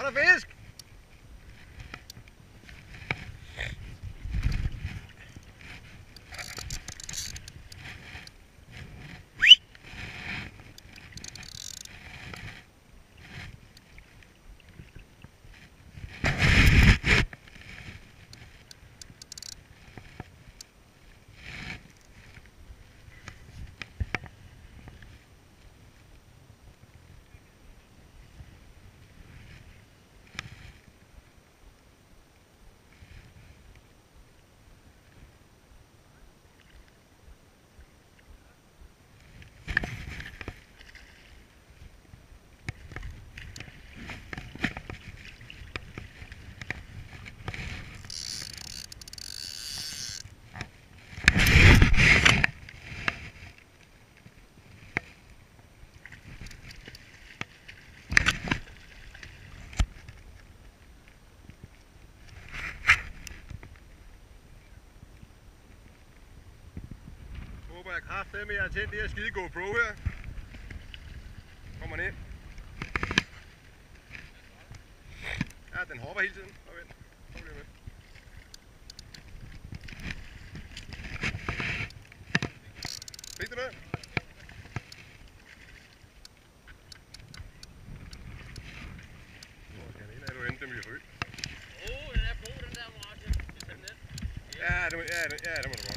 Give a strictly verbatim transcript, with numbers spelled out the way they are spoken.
er der fisk! Jeg håber, jeg kraftedeme, jeg har tændt det her skide GoPro her. Kommer den ind. Ja, den hopper hele tiden. Og vent. Kom lige med. Fik du det? Hvor skal den ind? Er du enten dem i rød? Åh, den er god, den der, Martin. Det er sådan lidt. Ja, det må, ja, det, ja, det må du godt.